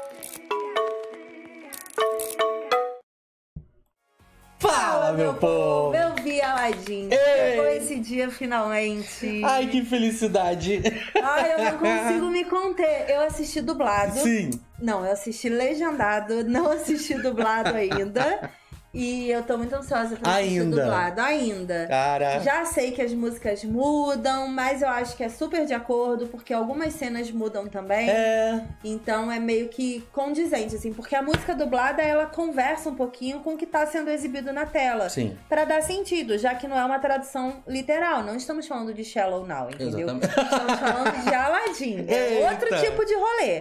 Fala, meu povo! Eu vi Aladdin. Chegou esse dia finalmente. Ai, que felicidade! Ai, eu não consigo me conter. Eu assisti dublado. Sim. Não, eu assisti legendado, não assisti dublado ainda. E eu tô muito ansiosa pra assistir dublado. Ainda. Cara. Já sei que as músicas mudam, mas eu acho que é super de acordo, porque algumas cenas mudam também. Então é meio que condizente, assim. Porque a música dublada, ela conversa um pouquinho com o que tá sendo exibido na tela. Sim. Pra dar sentido, já que não é uma tradução literal. Não estamos falando de Shallow Now, entendeu? Exatamente. Estamos falando de Aladdin. É outro tipo de rolê.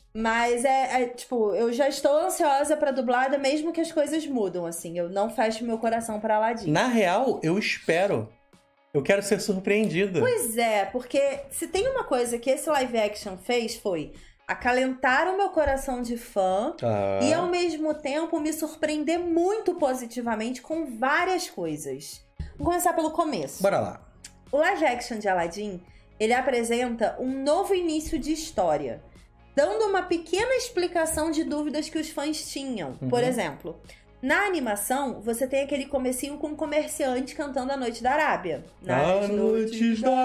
Mas tipo, eu já estou ansiosa pra dublada, mesmo que as coisas mudam, assim. Eu não fecho meu coração pra Aladdin. Na real, eu espero. Eu quero ser surpreendida. Pois é, porque se tem uma coisa que esse live action fez, foi acalentar o meu coração de fã e, ao mesmo tempo, me surpreender muito positivamente com várias coisas. Vamos começar pelo começo. Bora lá. O live action de Aladdin, ele apresenta um novo início de história, dando uma pequena explicação de dúvidas que os fãs tinham. Por exemplo, na animação, você tem aquele comecinho com um comerciante cantando A Noite da Arábia. Nas noites da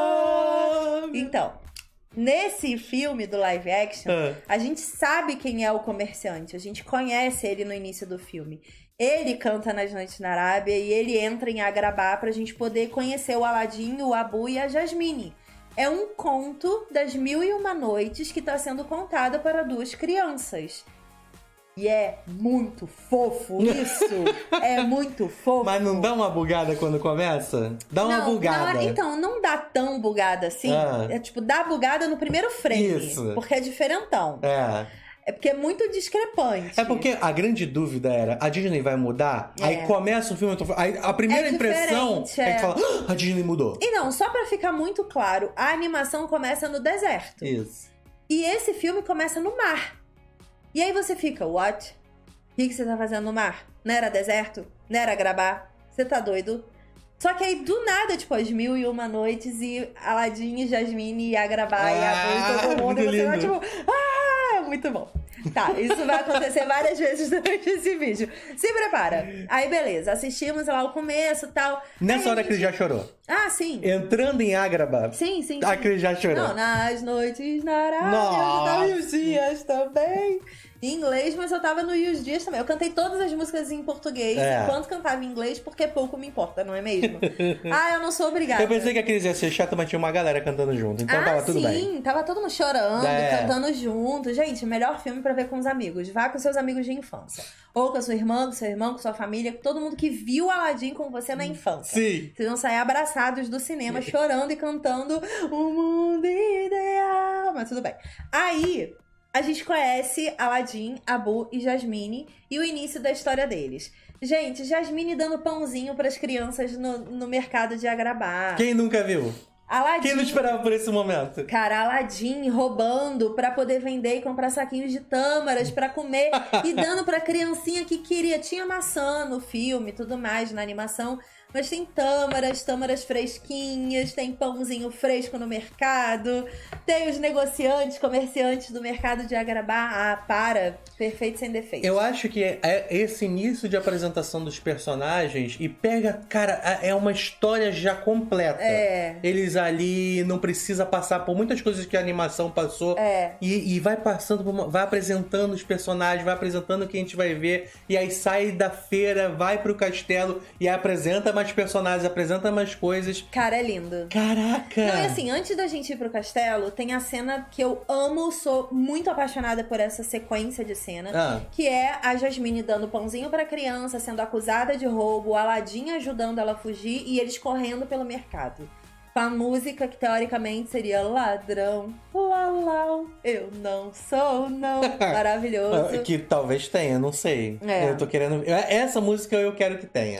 Arábia. Então, nesse filme do live action, a gente sabe quem é o comerciante. A gente conhece ele no início do filme. Ele canta Nas Noites da Arábia e ele entra em Agrabah pra gente poder conhecer o Aladdin, o Abu e a Jasmine. É um conto das 1001 Noites que está sendo contado para duas crianças. E é muito fofo isso. É muito fofo. Mas não dá uma bugada quando começa? Dá uma bugada. Então, não dá tão bugada assim. É tipo, dá bugada no primeiro frame. Isso. Porque é diferentão. É porque é muito discrepante. É porque a grande dúvida era, a Disney vai mudar? Aí começa o filme, aí a primeira impressão é que fala, a Disney mudou. E não, só pra ficar muito claro, a animação começa no deserto. Isso. E esse filme começa no mar. E aí você fica, what? O que você tá fazendo no mar? Não era deserto? Não era Agrabah? Você tá doido? Só que aí, do nada, tipo, as 1001 Noites e Aladdin e Jasmine e Agrabah e Abu e todo mundo. E você vai, tipo, muito bom. Tá, isso vai acontecer várias vezes durante esse vídeo. Se prepara. Aí, beleza. Assistimos lá o começo e tal. Nessa hora que ele já chorou. Ah, sim. Entrando em Agrabah. Sim. A Cris já chorou. Não, nas noites na Arábia. E os dias também. Em inglês, mas eu tava no E os Dias também. Eu cantei todas as músicas em português enquanto cantava em inglês, porque pouco me importa, não é mesmo? Eu não sou obrigada. Eu pensei que a Cris ia ser chata, mas tinha uma galera cantando junto. Então tava tudo bem. Sim, tava todo mundo chorando, cantando junto. Gente, melhor filme pra ver com os amigos. Vá com seus amigos de infância. Ou com a sua irmã, com seu irmão, com sua família, com todo mundo que viu Aladdin com você na infância. Sim. Vocês vão sair abraçados do cinema, chorando e cantando O Mundo Ideal. Mas tudo bem. Aí, a gente conhece Aladdin, Abu e Jasmine e o início da história deles. Gente, Jasmine dando pãozinho pras crianças no mercado de Agrabah. Quem nunca viu? Aladdin, quem não esperava por esse momento? Cara, Aladdin roubando pra poder vender e comprar saquinhos de tâmaras pra comer e dando pra criancinha que queria. Tinha maçã no filme e tudo mais, na animação. Mas tem tâmaras fresquinhas, tem pãozinho fresco no mercado, tem os negociantes, comerciantes do mercado de Agrabah. Perfeito sem defeito. Eu acho que é esse início de apresentação dos personagens e pega, cara, é uma história já completa. Eles ali não precisa passar por muitas coisas que a animação passou. E vai passando, vai apresentando os personagens, vai apresentando o que a gente vai ver, e aí sai da feira, vai pro castelo e apresenta mais personagens, apresenta mais coisas. Cara, é lindo. Caraca! Não, e assim, antes da gente ir pro castelo, tem a cena que eu amo, sou muito apaixonada por essa sequência de cena, que é a Jasmine dando pãozinho pra criança, sendo acusada de roubo, o Aladdin ajudando ela a fugir e eles correndo pelo mercado. Com a música que teoricamente seria ladrão, lalau, eu não sou, não. Maravilhoso. Que talvez tenha, não sei. Eu tô querendo. Essa música eu quero que tenha.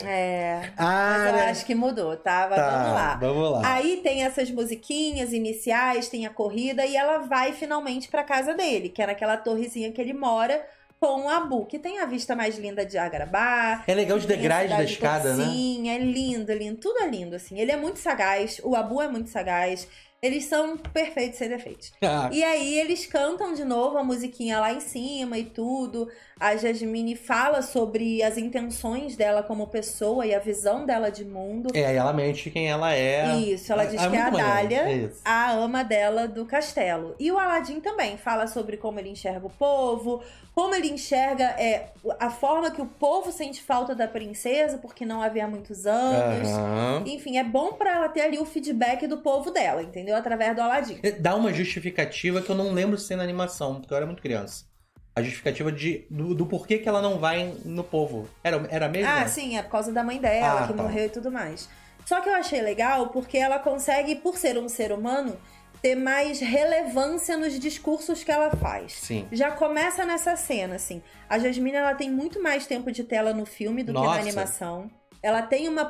Mas eu acho que mudou, tá? Mas vamos lá. Aí tem essas musiquinhas iniciais, tem a corrida e ela vai finalmente pra casa dele, que é naquela torrezinha que ele mora. Com o Abu, que tem a vista mais linda de Agrabah. É legal os degraus da escada, né? Sim, é lindo, lindo. Tudo é lindo, assim. Ele é muito sagaz. O Abu é muito sagaz. Eles são perfeitos sem defeitos. E aí eles cantam de novo a musiquinha lá em cima e tudo. A Jasmine fala sobre as intenções dela como pessoa e a visão dela de mundo. E ela mente quem ela é. Isso, ela diz que é a Dália, a ama dela do castelo. E o Aladdin também fala sobre como ele enxerga o povo, como ele enxerga a forma que o povo sente falta da princesa, porque não havia muitos anos. Enfim, é bom pra ela ter ali o feedback do povo dela, entendeu? Através do Aladdin. Dá uma justificativa que eu não lembro se tem na animação, porque eu era muito criança. A justificativa do porquê que ela não vai no povo. Era mesmo? Ah, sim, é por causa da mãe dela, que morreu e tudo mais. Só que eu achei legal porque ela consegue, por ser um ser humano, ter mais relevância nos discursos que ela faz. Sim. Já começa nessa cena, assim. A Jasmine, ela tem muito mais tempo de tela no filme do que na animação. Ela tem uma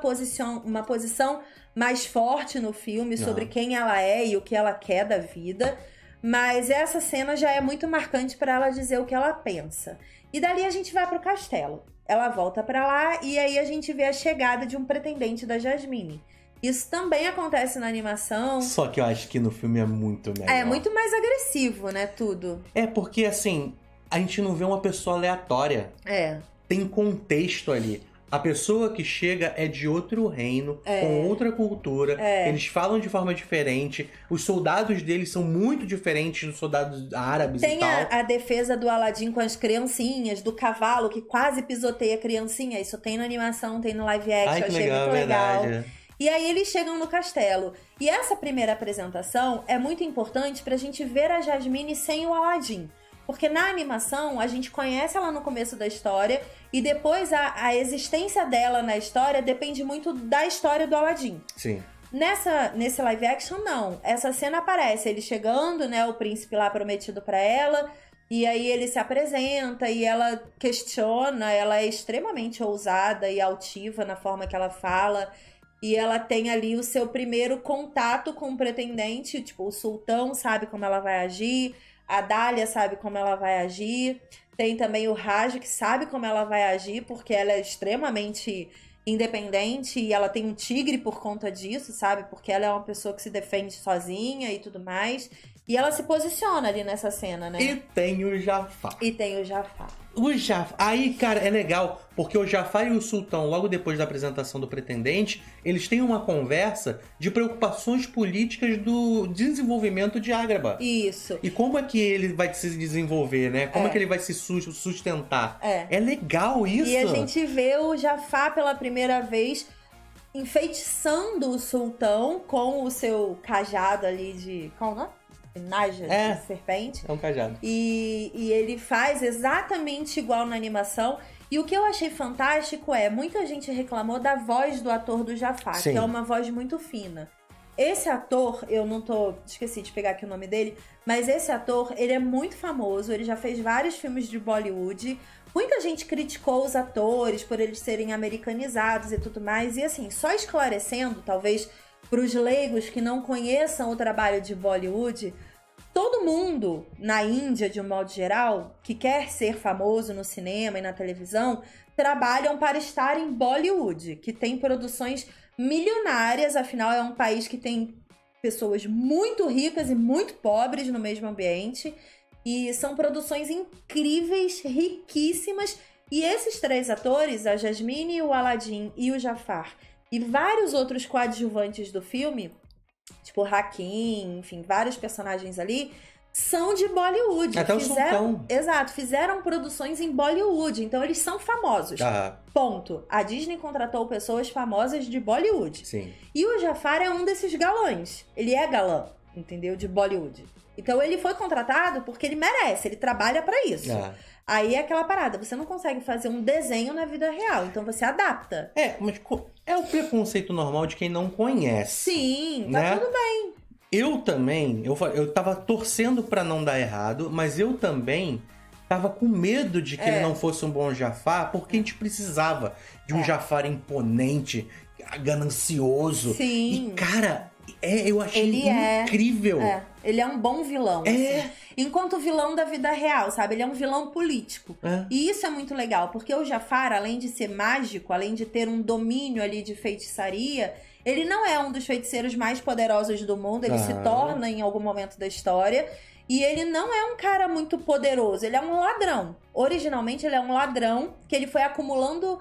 posição mais forte no filme sobre quem ela é e o que ela quer da vida. Mas essa cena já é muito marcante para ela dizer o que ela pensa. E dali a gente vai pro castelo. Ela volta para lá e aí a gente vê a chegada de um pretendente da Jasmine. Isso também acontece na animação. Só que eu acho que no filme é muito melhor. É muito mais agressivo, né, tudo. É porque, assim, a gente não vê uma pessoa aleatória. Tem contexto ali. A pessoa que chega é de outro reino, com outra cultura, eles falam de forma diferente, os soldados deles são muito diferentes dos soldados árabes e tal. Tem a defesa do Aladdin com as criancinhas, do cavalo que quase pisoteia a criancinha, isso tem na animação, tem no live action, eu achei muito legal. E aí eles chegam no castelo. E essa primeira apresentação é muito importante pra gente ver a Jasmine sem o Aladdin. Porque na animação, a gente conhece ela no começo da história e depois a existência dela na história depende muito da história do Aladdin. Sim. Nesse live action, não. Essa cena aparece, ele chegando, né, o príncipe lá prometido pra ela, e aí ele se apresenta e ela questiona, ela é extremamente ousada e altiva na forma que ela fala, e ela tem ali o seu primeiro contato com o pretendente, tipo, o sultão sabe como ela vai agir, a Dália sabe como ela vai agir. Tem também o Raj, que sabe como ela vai agir, porque ela é extremamente independente e ela tem um tigre por conta disso, sabe? Porque ela é uma pessoa que se defende sozinha e tudo mais. E ela se posiciona ali nessa cena, né? E tem o Jafar. O Jafar. Aí, cara, é legal, porque o Jafar e o Sultão, logo depois da apresentação do pretendente, eles têm uma conversa de preocupações políticas do desenvolvimento de Agrabah. Isso. E como é que ele vai se desenvolver, né? Como é que ele vai se sustentar. É legal isso. E a gente vê o Jafar pela primeira vez enfeitiçando o Sultão com o seu cajado ali de... Qual o nome? Naja de serpente. É um cajado. E ele faz exatamente igual na animação. E o que eu achei fantástico muita gente reclamou da voz do ator do Jafar, que é uma voz muito fina. Esse ator, esqueci de pegar aqui o nome dele, mas esse ator, ele é muito famoso, ele já fez vários filmes de Bollywood. Muita gente criticou os atores por eles serem americanizados e tudo mais. E assim, só esclarecendo, talvez para os leigos que não conheçam o trabalho de Bollywood, todo mundo na Índia, de um modo geral, que quer ser famoso no cinema e na televisão, trabalham para estar em Bollywood, que tem produções milionárias, afinal é um país que tem pessoas muito ricas e muito pobres no mesmo ambiente, e são produções incríveis, riquíssimas, e esses três atores, a Jasmine, o Aladdin e o Jafar, e vários outros coadjuvantes do filme, tipo Hakim, enfim, vários personagens ali, são de Bollywood. Até o Sultão. Exato, fizeram produções em Bollywood, então eles são famosos. Ponto. A Disney contratou pessoas famosas de Bollywood. Sim. E o Jafar é um desses galãs. Ele é galã, entendeu? De Bollywood. Então ele foi contratado porque ele merece, ele trabalha pra isso. Aí é aquela parada, você não consegue fazer um desenho na vida real, então você adapta. Mas é o preconceito normal de quem não conhece. Sim, tá tudo bem. Eu também, eu tava torcendo pra não dar errado, mas eu também tava com medo de que ele não fosse um bom Jafar, porque a gente precisava de um Jafar imponente, ganancioso. Sim. E, cara, eu achei ele incrível. Ele é um bom vilão. Assim. Enquanto vilão da vida real, sabe? Ele é um vilão político. E isso é muito legal, porque o Jafar, além de ser mágico, além de ter um domínio ali de feitiçaria, Ele não é um dos feiticeiros mais poderosos do mundo, ele se torna em algum momento da história. E ele não é um cara muito poderoso, ele é um ladrão. Originalmente ele é um ladrão que ele foi acumulando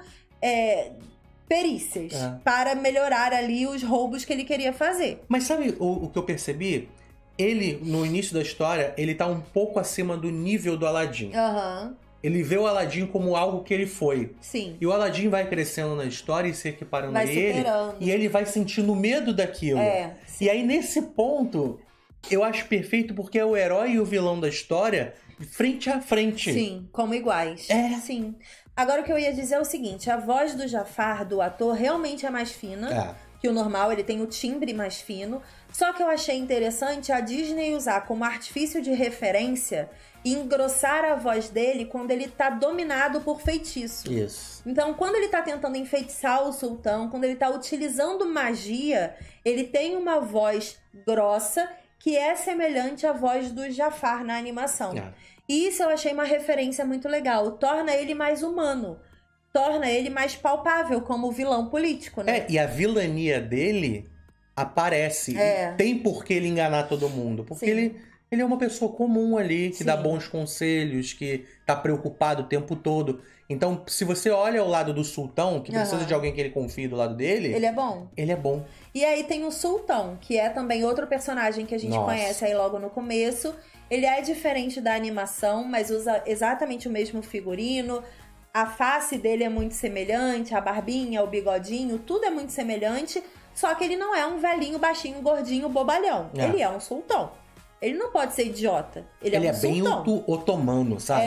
perícias para melhorar ali os roubos que ele queria fazer. Mas sabe o que eu percebi? Ele, no início da história, ele tá um pouco acima do nível do Aladdin. Ele vê o Aladdin como algo que ele foi. Sim. E o Aladdin vai crescendo na história e se equiparando a ele. E ele vai sentindo medo daquilo. E aí, nesse ponto, eu acho perfeito porque é o herói e o vilão da história frente a frente. Sim, como iguais. Sim. Agora, o que eu ia dizer é o seguinte. A voz do Jafar, do ator, realmente é mais fina que o normal. Ele tem o timbre mais fino. Só que eu achei interessante a Disney usar como artifício de referência e engrossar a voz dele quando ele tá dominado por feitiço. Isso. Então, quando ele tá tentando enfeitiçar o sultão, quando ele tá utilizando magia, ele tem uma voz grossa que é semelhante à voz do Jafar na animação. E isso eu achei uma referência muito legal. Torna ele mais humano. Torna ele mais palpável como vilão político, né? E a vilania dele aparece. Tem por que ele enganar todo mundo. Porque ele é uma pessoa comum ali, que dá bons conselhos, que tá preocupado o tempo todo. Então, se você olha ao lado do sultão, que precisa de alguém que ele confie do lado dele... Ele é bom. Ele é bom. E aí tem o sultão, que é também outro personagem que a gente conhece aí logo no começo. Ele é diferente da animação, mas usa exatamente o mesmo figurino. A face dele é muito semelhante, a barbinha, o bigodinho, tudo é muito semelhante. Só que ele não é um velhinho, baixinho, gordinho, bobalhão. Ele é um sultão. Ele não pode ser idiota. Ele é um bem otomano, sabe?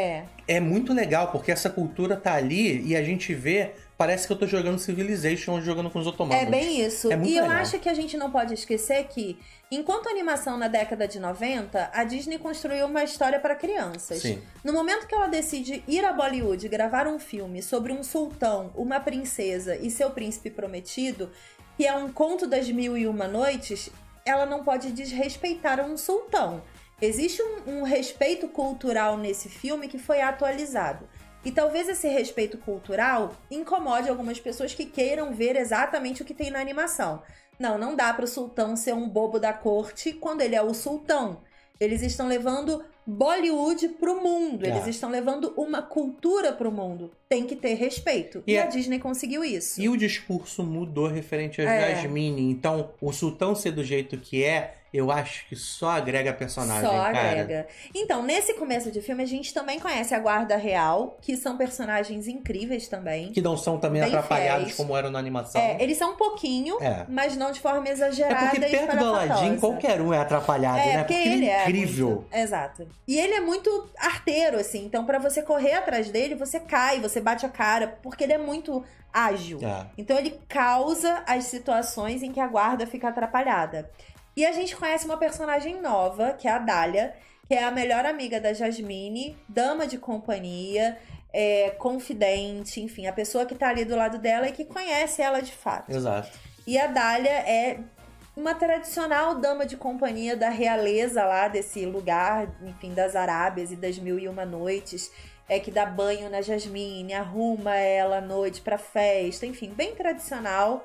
É muito legal, porque essa cultura tá ali e a gente vê... Parece que eu tô jogando Civilization jogando com os otomanos. É bem isso. É muito legal. Eu acho que a gente não pode esquecer que, enquanto a animação na década de 90, a Disney construiu uma história para crianças. Sim. No momento que ela decide ir a Bollywood e gravar um filme sobre um sultão, uma princesa e seu príncipe prometido, que é um conto das 1001 noites, ela não pode desrespeitar um sultão. Existe um respeito cultural nesse filme que foi atualizado. E talvez esse respeito cultural incomode algumas pessoas que queiram ver exatamente o que tem na animação. Não dá para o sultão ser um bobo da corte quando ele é o sultão. Eles estão levando Bollywood pro mundo. Eles estão levando uma cultura pro mundo. Tem que ter respeito. E a Disney conseguiu isso. E o discurso mudou referente a Jasmine. Então, o sultão ser do jeito que é, eu acho que só agrega personagem, Só cara. agrega. Então, nesse começo de filme, a gente também conhece a Guarda Real, que são personagens incríveis também. Que não são também atrapalhados como eram na animação. Eles são um pouquinho, mas não de forma exagerada. É porque perto do Aladdin, qualquer um é atrapalhado, né? Porque ele é incrível. Muito... Exato. E ele é muito arteiro, assim. Então, pra você correr atrás dele, você cai, você bate a cara, porque ele é muito ágil. Então, ele causa as situações em que a guarda fica atrapalhada. E a gente conhece uma personagem nova, que é a Dália, que é a melhor amiga da Jasmine, dama de companhia, confidente, enfim, a pessoa que tá ali do lado dela e que conhece ela de fato. Exato. E a Dália é uma tradicional dama de companhia da realeza lá desse lugar, enfim, das Arábias e das 1001 noites, que dá banho na Jasmine, arruma ela à noite pra festa, enfim, bem tradicional.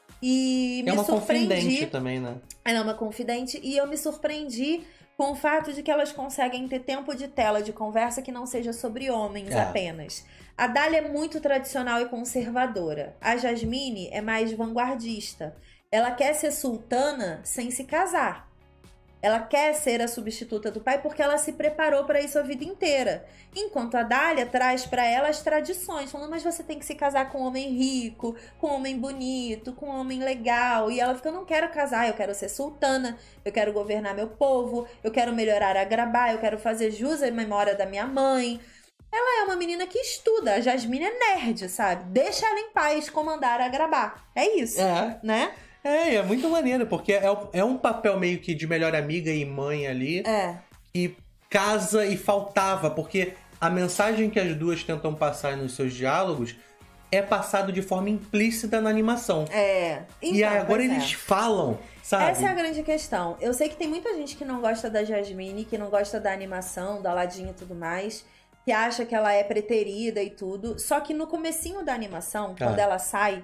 E me uma surpreendi. Confidente também, né? Ela é uma confidente. E eu me surpreendi com o fato de que elas conseguem ter tempo de tela de conversa que não seja sobre homens apenas. A Dália é muito tradicional e conservadora. A Jasmine é mais vanguardista. Ela quer ser sultana sem se casar. Ela quer ser a substituta do pai porque ela se preparou para isso a vida inteira. Enquanto a Dália traz para ela as tradições, falando, mas você tem que se casar com um homem rico, com um homem bonito, com um homem legal. E ela fica, eu não quero casar, eu quero ser sultana, eu quero governar meu povo, eu quero melhorar Agrabah, eu quero fazer jus à memória da minha mãe. Ela é uma menina que estuda, a Jasmine é nerd, sabe? Deixa ela em paz comandar Agrabah. É isso, né? É muito maneiro, porque é um papel meio que de melhor amiga e mãe ali. E casa e faltava, porque a mensagem que as duas tentam passar nos seus diálogos é passado de forma implícita na animação. Então, e agora eles falam, sabe? Essa é a grande questão. Eu sei que tem muita gente que não gosta da Jasmine, que não gosta da animação, do Aladdin e tudo mais, que acha que ela é preterida e tudo. Só que no comecinho da animação, quando ela sai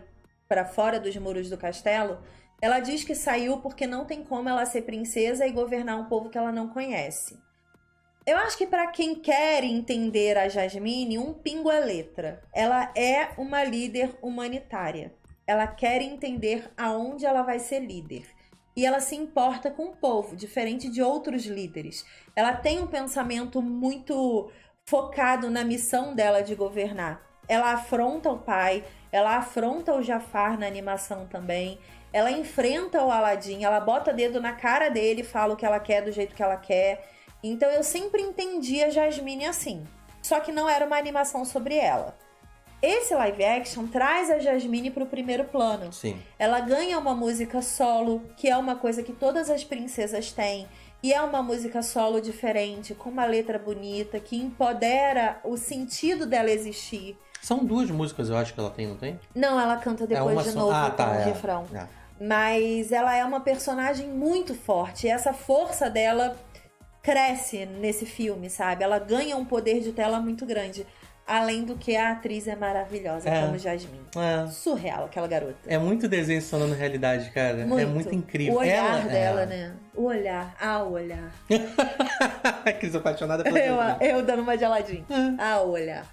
pra fora dos muros do castelo, ela diz que saiu porque não tem como ela ser princesa e governar um povo que ela não conhece. Eu acho que pra quem quer entender a Jasmine, um pingo é letra. Ela é uma líder humanitária. Ela quer entender aonde ela vai ser líder. E ela se importa com o povo, diferente de outros líderes. Ela tem um pensamento muito focado na missão dela de governar. Ela afronta o pai, ela afronta o Jafar na animação também. Ela enfrenta o Aladdin, ela bota dedo na cara dele e fala o que ela quer do jeito que ela quer. Então eu sempre entendi a Jasmine assim. Só que não era uma animação sobre ela. Esse live action traz a Jasmine pro primeiro plano. Sim. Ela ganha uma música solo, que é uma coisa que todas as princesas têm. E é uma música solo diferente, com uma letra bonita, que empodera o sentido dela existir. São 2 músicas, eu acho que ela tem, não tem? Não, ela canta depois de novo com o refrão. Mas ela é uma personagem muito forte. E essa força dela cresce nesse filme, sabe? Ela ganha um poder de tela muito grande. Além do que a atriz é maravilhosa, como Jasmine. Surreal, aquela garota. É muito desenho se tornando realidade, cara. Muito. É muito incrível. O olhar dela, né? O olhar. O olhar. Cris apaixonada pela eu dando uma geladinha. O olhar.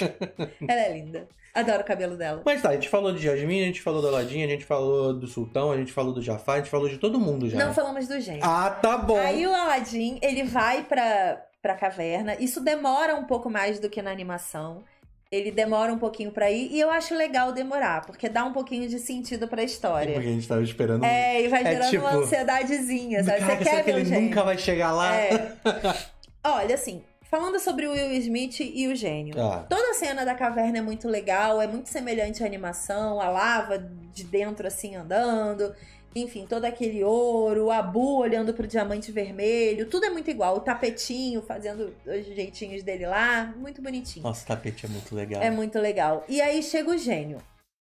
Ela é linda. Adoro o cabelo dela. Mas tá, a gente falou de Jasmine, a gente falou do Aladdin, a gente falou do Sultão, a gente falou do Jafar, a gente falou de todo mundo já. Não falamos do gênio. Tá bom. Aí o Aladdin, ele vai pra caverna. Isso demora um pouco mais do que na animação. Ele demora um pouquinho pra ir. E eu acho legal demorar, porque dá um pouquinho de sentido pra história. Porque a gente tava esperando. E vai gerando uma ansiedadezinha, sabe? Caraca, você quer será que ver ele nunca vai chegar lá? Olha, assim, falando sobre o Will Smith e o gênio. Toda a cena da caverna é muito legal, é muito semelhante à animação, a lava de dentro assim andando. Enfim, todo aquele ouro, o Abu olhando pro diamante vermelho, tudo é muito igual. O tapetinho fazendo os jeitinhos dele lá, muito bonitinho. Nossa, o tapete é muito legal. É muito legal. E aí chega o gênio.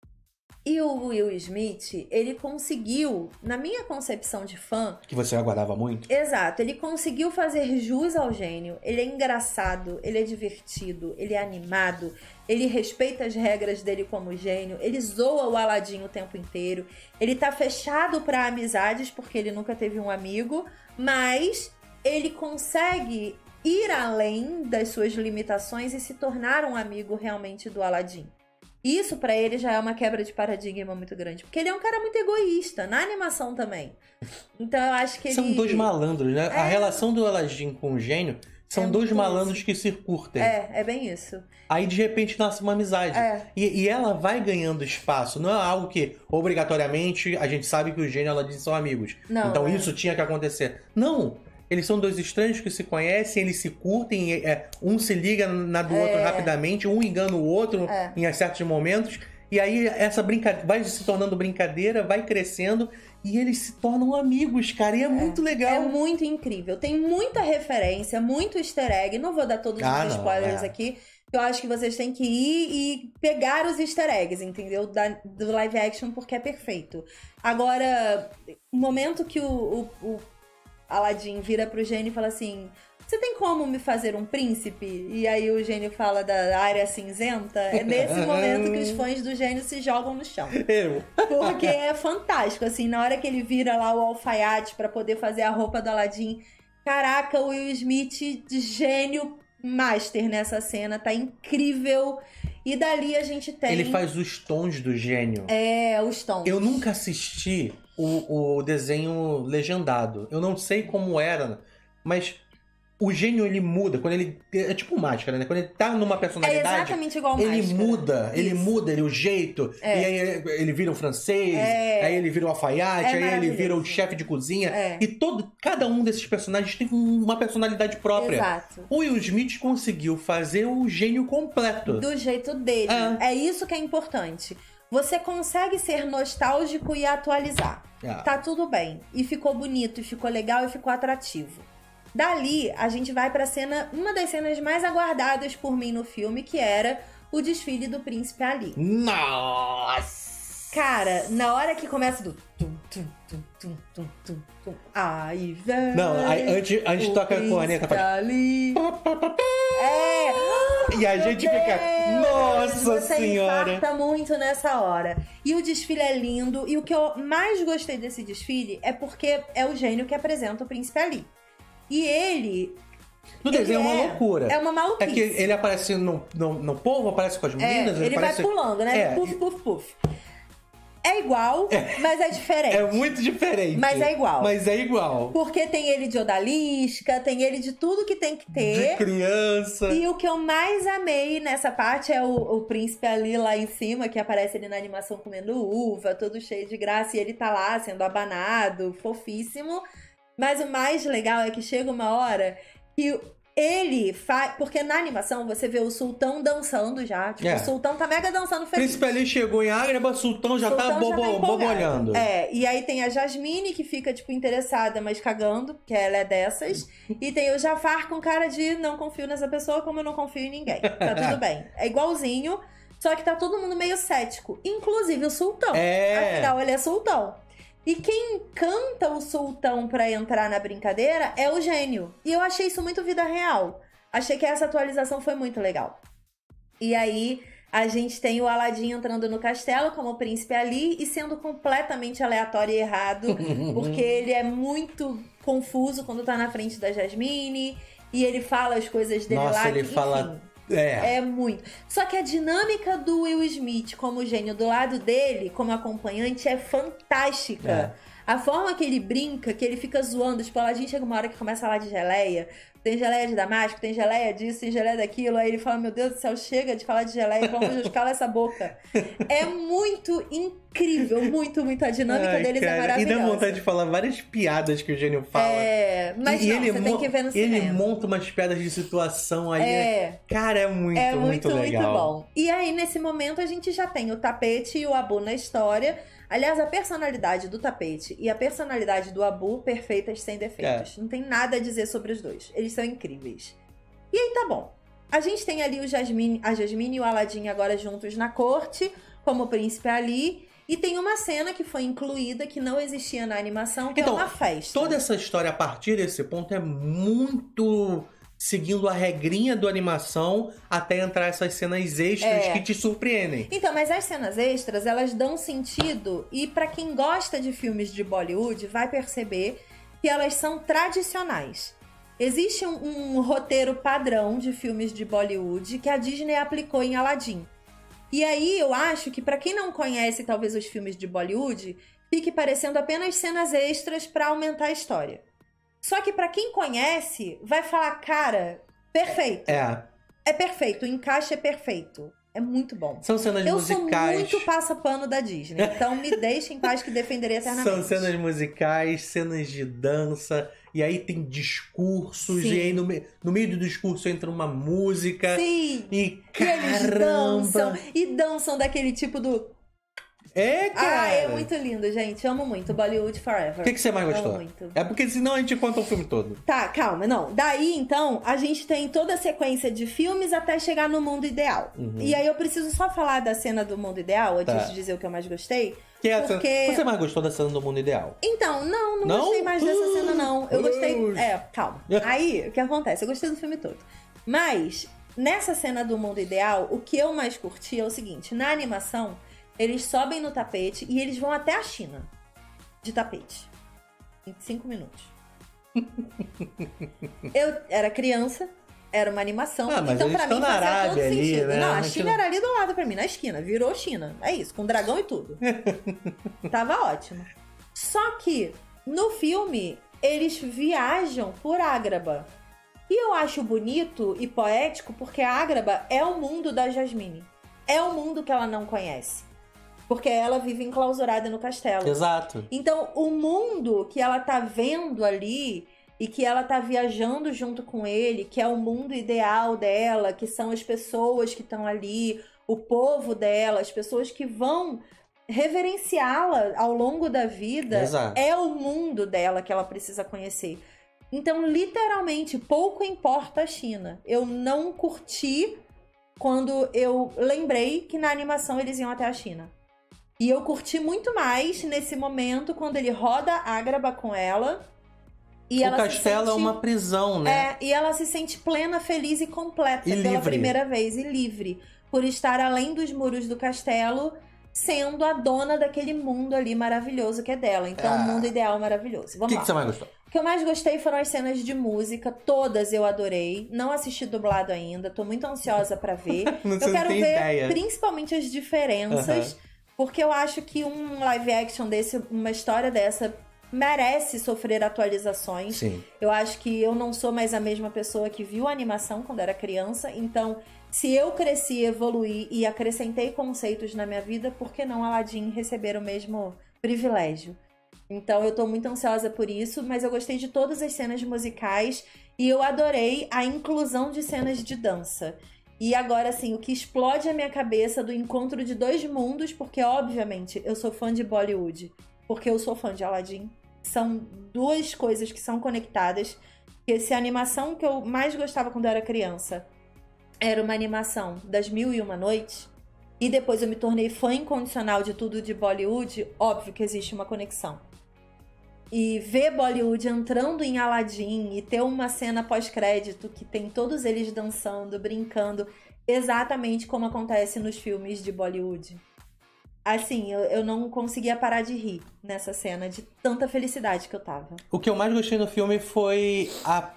E o Will Smith, ele conseguiu, na minha concepção de fã... Que você aguardava muito? Exato, ele conseguiu fazer jus ao gênio. Ele é engraçado, ele é divertido, ele é animado, ele respeita as regras dele como gênio, ele zoa o Aladdin o tempo inteiro, ele tá fechado pra amizades, porque ele nunca teve um amigo, mas ele consegue ir além das suas limitações e se tornar um amigo realmente do Aladdin. Isso pra ele já é uma quebra de paradigma muito grande, porque ele é um cara muito egoísta, na animação também. Então eu acho que ele... São 2 malandros, né? A relação do Aladdin com o gênio são 2 malandros que se curtem. É bem isso. Aí de repente nasce uma amizade. E ela vai ganhando espaço. Não é algo que, obrigatoriamente, a gente sabe que o gênio e o Aladdin são amigos. Não, então isso tinha que acontecer. Não! Eles são 2 estranhos que se conhecem, eles se curtem, um se liga na do outro rapidamente, um engana o outro em certos momentos. E aí essa brincadeira vai se tornando brincadeira, vai crescendo e eles se tornam amigos, cara. E é muito legal. É muito incrível. Tem muita referência, muito easter egg. Não vou dar todos os spoilers aqui. Eu acho que vocês têm que ir e pegar os easter eggs, entendeu? Do live action, porque é perfeito. Agora, o momento que o Aladdin vira pro gênio e fala assim: você tem como me fazer um príncipe? E aí o gênio fala da área cinzenta. É nesse momento que os fãs do gênio se jogam no chão. Porque é fantástico, assim, na hora que ele vira lá o alfaiate pra poder fazer a roupa do Aladdin. Caraca, o Will Smith de gênio master nessa cena, tá incrível. E dali a gente tem... Ele faz os tons do gênio. Os tons. Eu nunca assisti o desenho legendado. Eu não sei como era, mas o gênio, ele muda. Quando ele... É tipo máscara, né? Quando ele tá numa personalidade... É exatamente igual máscara. Ele muda o jeito. E aí ele vira um francês, aí ele vira um alfaiate, aí ele vira o chefe de cozinha. E cada um desses personagens tem uma personalidade própria. Exato. O Will Smith conseguiu fazer o gênio completo. Do jeito dele. É isso que é importante. Você consegue ser nostálgico e atualizar. Tá tudo bem. E ficou bonito, e ficou legal, e ficou atrativo. Dali, a gente vai pra cena, uma das cenas mais aguardadas por mim no filme, que era o desfile do Príncipe Ali. Nossa! Cara, na hora que começa do... Aí vem... Não, aí, antes toca a corneta. Ali. E a gente fica, nossa senhora! Você infarta muito nessa hora. E o desfile é lindo. E o que eu mais gostei desse desfile é porque é o gênio que apresenta o príncipe Ali. E ele... No desenho é uma loucura. É uma maluquice. É que ele aparece no povo, aparece com as meninas. Ele aparece... vai pulando, né? Puf, puf, puf. É igual, mas é diferente. É muito diferente. Mas é igual. Mas é igual. Porque tem ele de odalisca, tem ele de tudo que tem que ter. De criança. E o que eu mais amei nessa parte é o príncipe Ali lá em cima, que aparece ele na animação comendo uva, todo cheio de graça. E ele tá lá sendo abanado, fofíssimo. Mas o mais legal é que chega uma hora que... ele faz... Porque na animação você vê o sultão dançando já. Tipo, o sultão tá mega dançando feliz. O príncipe Ali chegou em Ágraba, o sultão já tá bobolhando. E aí tem a Jasmine, que fica, tipo, interessada, mas cagando, que ela é dessas. E tem o Jafar com cara de não confio nessa pessoa como eu não confio em ninguém. Tá tudo bem. É igualzinho, só que tá todo mundo meio cético. Inclusive o sultão. Afinal, ele é sultão. E quem encanta o sultão pra entrar na brincadeira é o gênio. E eu achei isso muito vida real. Achei que essa atualização foi muito legal. E aí, a gente tem o Aladim entrando no castelo como o príncipe Ali e sendo completamente aleatório e errado. Porque ele é muito confuso quando tá na frente da Jasmine. E ele fala as coisas dele lá. Nossa, ele fala... É muito. Só que a dinâmica do Will Smith como gênio do lado dele, como acompanhante, é fantástica. A forma que ele brinca, que ele fica zoando. Tipo, a gente chega uma hora que começa a falar de geleia. Tem geleia de damasco, tem geleia disso, tem geleia daquilo. Aí ele fala, meu Deus do céu, chega de falar de geleia. Pelo amor de Deus, cala essa boca. É muito incrível, muito, muito. A dinâmica deles é maravilhosa. E dá vontade de falar várias piadas que o gênio fala. Mas não, você tem que ver no cinema. Ele monta umas piadas de situação aí. Cara, é muito legal. Muito bom. E aí, nesse momento, a gente já tem o Tapete e o Abu na história. Aliás, a personalidade do Tapete e a personalidade do Abu, perfeitas, sem defeitos. Não tem nada a dizer sobre os dois. Eles são incríveis. E aí, tá bom. A gente tem ali a Jasmine e o Aladim agora juntos na corte, como o príncipe Ali. E tem uma cena que foi incluída, que não existia na animação, que é uma festa. Toda essa história, a partir desse ponto, é muito... seguindo a regrinha do animação até entrar essas cenas extras que te surpreendem. Então, mas as cenas extras, elas dão sentido e pra quem gosta de filmes de Bollywood vai perceber que elas são tradicionais. Existe um roteiro padrão de filmes de Bollywood que a Disney aplicou em Aladdin. E aí eu acho que pra quem não conhece talvez os filmes de Bollywood, fique parecendo apenas cenas extras pra aumentar a história. Só que pra quem conhece, vai falar, cara, perfeito. É perfeito, o encaixe é perfeito. É muito bom. São cenas musicais. Eu sou muito passa-pano da Disney, então me deixe em paz que defenderei eternamente. São cenas musicais, cenas de dança, e aí tem discursos, e aí no meio do discurso entra uma música. Sim. E eles dançam daquele tipo do... cara! É muito lindo, gente. Amo muito. Bollywood Forever. O que você mais gostou? Amo muito. É porque senão a gente conta o filme todo. Tá, calma, não. Daí, então, a gente tem toda a sequência de filmes até chegar no mundo ideal. E aí eu preciso só falar da cena do mundo ideal, antes de dizer o que eu mais gostei. Que é porque... Você mais gostou da cena do mundo ideal? Então, não gostei mais dessa cena, não. Eu gostei... calma. Aí, o que acontece? Eu gostei do filme todo. Mas, nessa cena do mundo ideal, o que eu mais curti é o seguinte. Na animação... Eles sobem no tapete e eles vão até a China. De tapete. Em 5 minutos. Eu era criança, era uma animação. Mas então, pra mim, fazia todo sentido. Né? Não, a China era ali do lado pra mim, na esquina. Virou China. É isso, com dragão e tudo. Tava ótimo. Só que, no filme, eles viajam por Ágraba. E eu acho bonito e poético porque a Ágraba é o mundo da Jasmine. É o mundo que ela não conhece. Porque ela vive enclausurada no castelo. Exato. Então, o mundo que ela tá vendo ali e que ela tá viajando junto com ele, que é o mundo ideal dela, que são as pessoas que estão ali, o povo dela, as pessoas que vão reverenciá-la ao longo da vida, é o mundo dela que ela precisa conhecer. Então, literalmente, pouco importa a China. Eu não curti quando eu lembrei que na animação eles iam até a China. E eu curti muito mais nesse momento quando ele roda Ágraba com ela E o castelo é uma prisão, né? E ela se sente plena, feliz e completa pela primeira vez. E livre. Por estar além dos muros do castelo, sendo a dona daquele mundo ali maravilhoso que é dela. Então, um mundo ideal maravilhoso. Vamos lá. O que você mais gostou? O que eu mais gostei foram as cenas de música. Todas eu adorei. Não assisti dublado ainda. Tô muito ansiosa pra ver. Eu quero ver ideia. Principalmente as diferenças. Porque eu acho que um live action desse, uma história dessa, merece sofrer atualizações. Sim. Eu acho que eu não sou mais a mesma pessoa que viu a animação quando era criança. Então, se eu cresci, evoluí e acrescentei conceitos na minha vida, por que não Aladdin receber o mesmo privilégio? Então, eu tô muito ansiosa por isso, mas eu gostei de todas as cenas musicais e eu adorei a inclusão de cenas de dança. E agora, assim, o que explode a minha cabeça do encontro de dois mundos, porque, obviamente, eu sou fã de Bollywood, porque eu sou fã de Aladdin. São duas coisas que são conectadas. Essa animação que eu mais gostava quando eu era criança era uma animação das 1001 Noites. E depois eu me tornei fã incondicional de tudo de Bollywood. Óbvio que existe uma conexão. E ver Bollywood entrando em Aladdin e ter uma cena pós-crédito que tem todos eles dançando, brincando, exatamente como acontece nos filmes de Bollywood. Assim, eu não conseguia parar de rir nessa cena, de tanta felicidade que eu tava. O que eu mais gostei no filme foi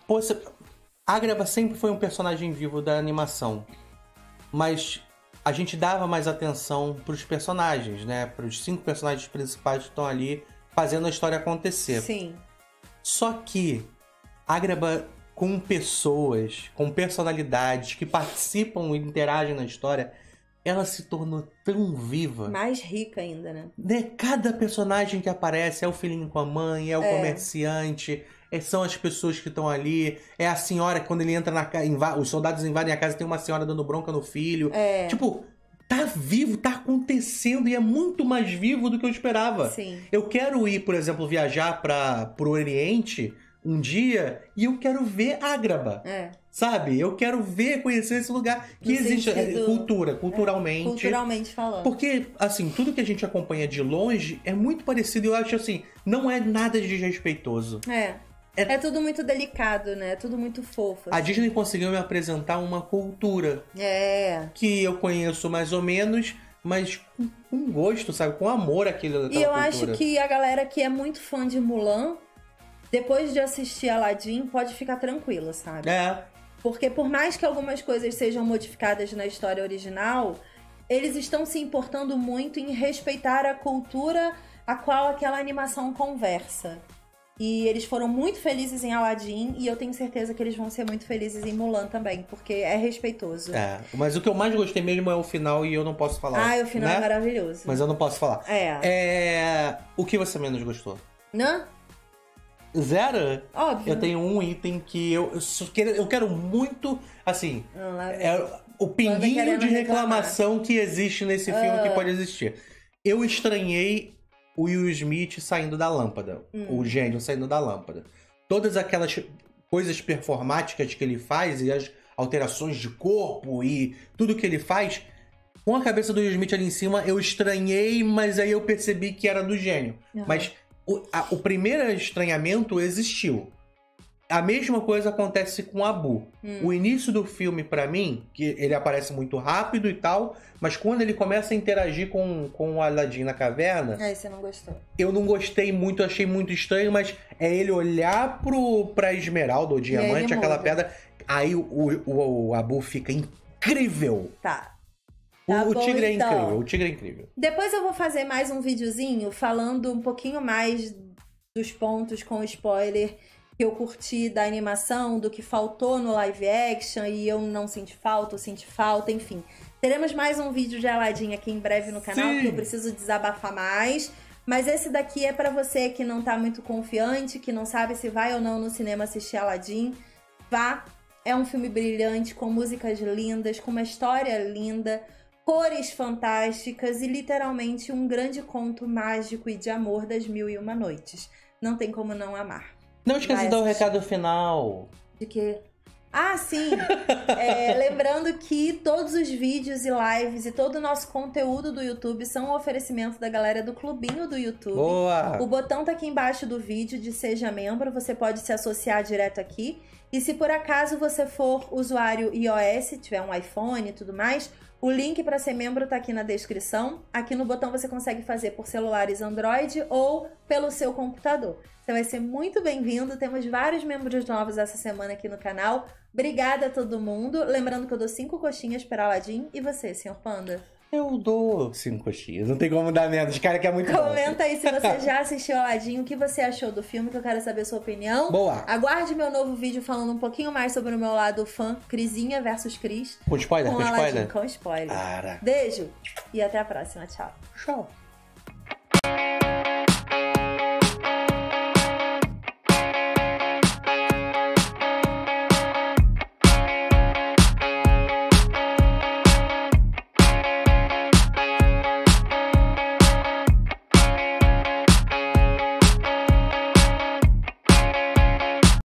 Ágraba sempre foi um personagem vivo da animação. Mas a gente dava mais atenção pros personagens, né? Pros 5 personagens principais que estão ali fazendo a história acontecer. Sim. Só que Ágraba, com pessoas, com personalidades que participam e interagem na história, ela se tornou tão viva. Mais rica ainda, né? Cada personagem que aparece é o filhinho com a mãe, é o comerciante, são as pessoas que estão ali, é a senhora que quando ele entra na casa, os soldados invadem a casa, tem uma senhora dando bronca no filho. Tipo, tá vivo, tá acontecendo e é muito mais vivo do que eu esperava. Sim. Eu quero ir, por exemplo, viajar pro Oriente um dia e eu quero ver Ágraba. Sabe? Eu quero conhecer esse lugar que existe culturalmente. Culturalmente falando. Porque, assim, tudo que a gente acompanha de longe é muito parecido e eu acho, assim, não é nada desrespeitoso. É tudo muito delicado, né? É tudo muito fofo. Assim. A Disney conseguiu me apresentar uma cultura. Que eu conheço mais ou menos, mas com gosto, sabe? Com amor aquela cultura. E eu acho que a galera que é muito fã de Mulan, depois de assistir Aladdin, pode ficar tranquila, sabe? Porque por mais que algumas coisas sejam modificadas na história original, eles estão se importando muito em respeitar a cultura a qual aquela animação conversa. E eles foram muito felizes em Aladdin e eu tenho certeza que eles vão ser muito felizes em Mulan também, porque é respeitoso. Mas o que eu mais gostei mesmo é o final e eu não posso falar. O final é maravilhoso. Mas eu não posso falar. O que você menos gostou? Não? 0? Óbvio. Eu tenho um item que eu quero muito, assim, o pinguinho de reclamação que existe nesse filme que pode existir. Eu estranhei o Will Smith saindo da lâmpada, o gênio saindo da lâmpada. Todas aquelas coisas performáticas que ele faz e as alterações de corpo e tudo que ele faz, com a cabeça do Will Smith ali em cima, eu estranhei, mas aí eu percebi que era do gênio. Mas o primeiro estranhamento existiu. A mesma coisa acontece com Abu. O início do filme, pra mim, que ele aparece muito rápido e tal, mas quando ele começa a interagir com o Aladdin na caverna... Aí você não gostou. Eu não gostei muito, achei muito estranho, mas é ele olhar pra esmeralda, ou diamante, aquela pedra, aí o Abu fica incrível. Tá. O tigre é incrível, o tigre é incrível. Depois eu vou fazer mais um videozinho falando um pouquinho mais dos pontos com spoiler que eu curti da animação, do que faltou no live action e eu não senti falta, eu senti falta, enfim. Teremos mais um vídeo de Aladdin aqui em breve no canal, porque eu preciso desabafar mais. Mas esse daqui é pra você que não tá muito confiante, que não sabe se vai ou não no cinema assistir Aladdin. Vá, é um filme brilhante, com músicas lindas, com uma história linda, cores fantásticas e literalmente um grande conto mágico e de amor das 1001 Noites. Não tem como não amar. Não esqueça de dar o recado final. De quê? Ah, sim! Lembrando que todos os vídeos e lives e todo o nosso conteúdo do YouTube são um oferecimento da galera do Clubinho do YouTube. Boa! O botão tá aqui embaixo do vídeo de Seja Membro, você pode se associar direto aqui. E se por acaso você for usuário iOS, tiver um iPhone e tudo mais, o link para ser membro tá aqui na descrição. Aqui no botão você consegue fazer por celulares Android ou pelo seu computador. Você vai ser muito bem-vindo. Temos vários membros novos essa semana aqui no canal. Obrigada a todo mundo. Lembrando que eu dou 5 coxinhas para Aladdin. E você, Sr. Panda? Eu dou 5 coxinhas. Não tem como dar menos. Cara, que é muito bom. Comenta aí se você já assistiu Aladdin, o que você achou do filme, que eu quero saber a sua opinião. Boa. Aguarde meu novo vídeo falando um pouquinho mais sobre o meu lado fã, Crisinha versus Cris. Com spoiler? Com Aladdin, com spoiler. Cara. Beijo e até a próxima. Tchau. Tchau.